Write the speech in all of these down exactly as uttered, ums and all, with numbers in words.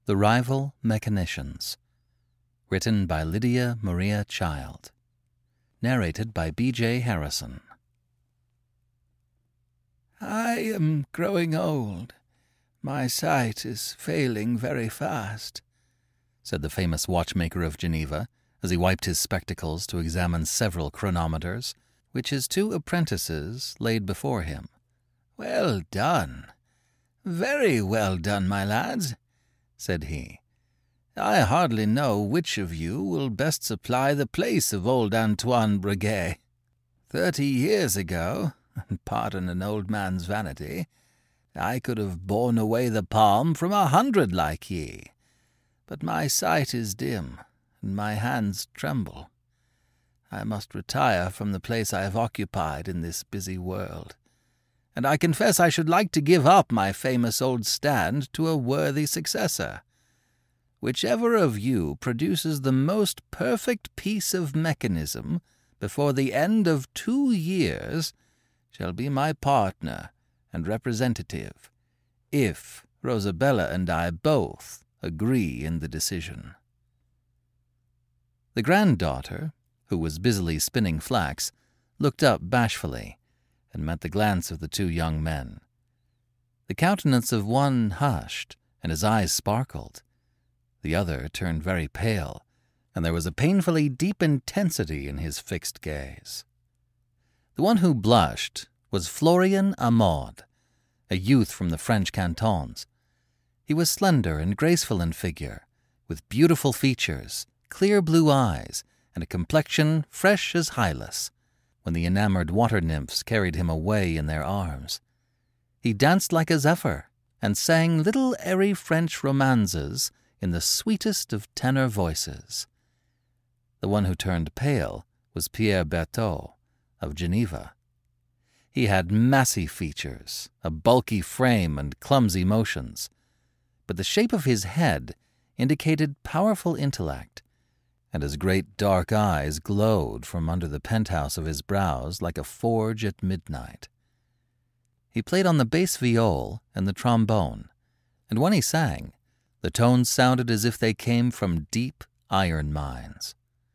The Rival Mechanicians, written by Lydia Maria Child, narrated by B J Harrison. I am growing old. My sight is failing very fast, said the famous watchmaker of Geneva, as he wiped his spectacles to examine several chronometers, which his two apprentices laid before him. "Well done, very well done, my lads," said he. "I hardly know which of you will best supply the place of old Antoine Breguet. Thirty years ago, pardon an old man's vanity, I could have borne away the palm from a hundred like ye. But my sight is dim, and my hands tremble. I must retire from the place I have occupied in this busy world, and I confess I should like to give up my famous old stand to a worthy successor. Whichever of you produces the most perfect piece of mechanism before the end of two years shall be my partner and representative, if Rosabella and I both agree in the decision." The granddaughter, who was busily spinning flax, looked up bashfully and met the glance of the two young men. The countenance of one hushed, and his eyes sparkled. The other turned very pale, and there was a painfully deep intensity in his fixed gaze. The one who blushed was Florian Amaud, a youth from the French cantons. He was slender and graceful in figure, with beautiful features, clear blue eyes, and a complexion fresh as Hylas, when the enamored water-nymphs carried him away in their arms. He danced like a zephyr, and sang little airy French romanzas in the sweetest of tenor voices. The one who turned pale was Pierre Berthaud, of Geneva. He had massy features, a bulky frame, and clumsy motions, but the shape of his head indicated powerful intellect, and his great dark eyes glowed from under the penthouse of his brows like a forge at midnight. He played on the bass viol and the trombone, and when he sang, the tones sounded as if they came from deep iron mines.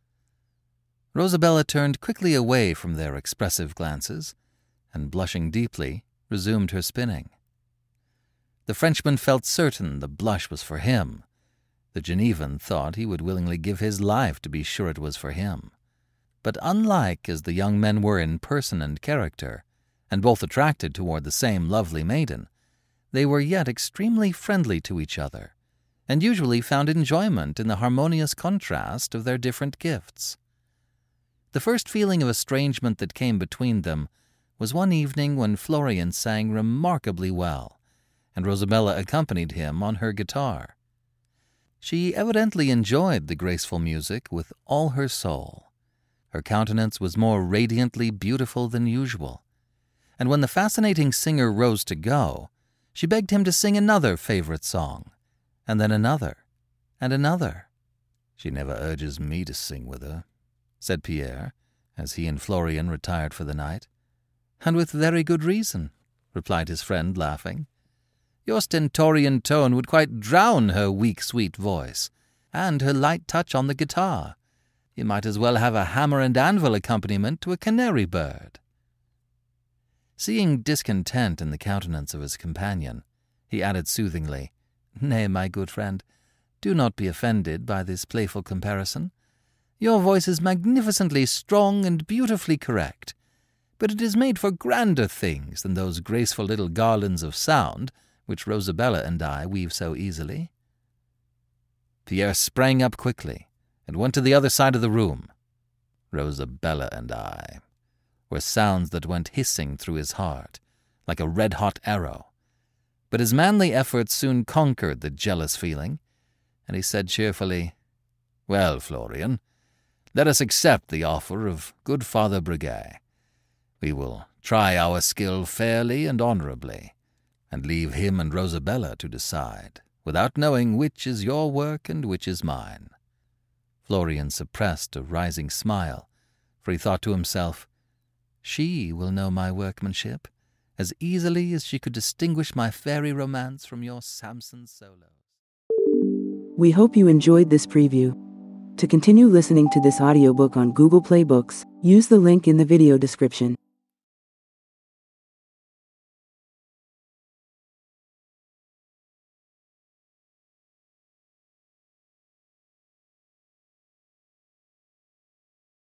Rosabella turned quickly away from their expressive glances, and, blushing deeply, resumed her spinning. The Frenchman felt certain the blush was for him. The Genevan thought he would willingly give his life to be sure it was for him. But unlike as the young men were in person and character, and both attracted toward the same lovely maiden, they were yet extremely friendly to each other, and usually found enjoyment in the harmonious contrast of their different gifts. The first feeling of estrangement that came between them was one evening when Florian sang remarkably well, and Rosabella accompanied him on her guitar. She evidently enjoyed the graceful music with all her soul. Her countenance was more radiantly beautiful than usual, and when the fascinating singer rose to go, she begged him to sing another favorite song, and then another, and another. "She never urges me to sing with her," said Pierre, as he and Florian retired for the night. "And with very good reason," replied his friend, laughing. "Your stentorian tone would quite drown her weak, sweet voice, and her light touch on the guitar. You might as well have a hammer and anvil accompaniment to a canary bird." Seeing discontent in the countenance of his companion, he added soothingly, "Nay, my good friend, do not be offended by this playful comparison. Your voice is magnificently strong and beautifully correct, but it is made for grander things than those graceful little garlands of sound which Rosabella and I weave so easily." Pierre sprang up quickly and went to the other side of the room. "Rosabella and I" were sounds that went hissing through his heart, like a red-hot arrow. But his manly efforts soon conquered the jealous feeling, and he said cheerfully, "Well, Florian, let us accept the offer of good Father Breguet. We will try our skill fairly and honorably, and leave him and Rosabella to decide, without knowing which is your work and which is mine." Florian suppressed a rising smile, for he thought to himself, "She will know my workmanship as easily as she could distinguish my fairy romance from your Samson solos." We hope you enjoyed this preview. To continue listening to this audiobook on Google Play Books, use the link in the video description.